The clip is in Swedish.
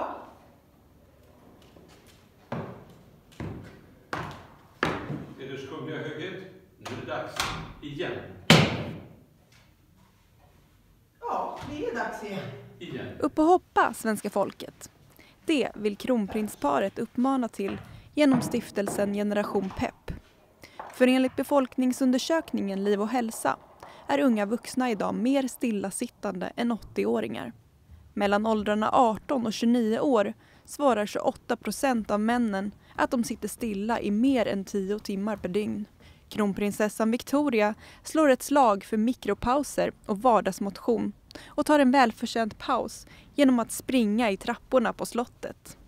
Ja. Eders kungliga höghet, nu är det dags igen. Ja, det är dags igen. Upp och hoppa, svenska folket. Det vill kronprinsparet uppmana till genom stiftelsen Generation Pepp. För enligt befolkningsundersökningen Liv och hälsa är unga vuxna idag mer stillasittande än 80-åringar. Mellan åldrarna 18 och 29 år svarar 28% av männen att de sitter stilla i mer än 10 timmar per dygn. Kronprinsessan Victoria slår ett slag för mikropauser och vardagsmotion och tar en välförtjänt paus genom att springa i trapporna på slottet.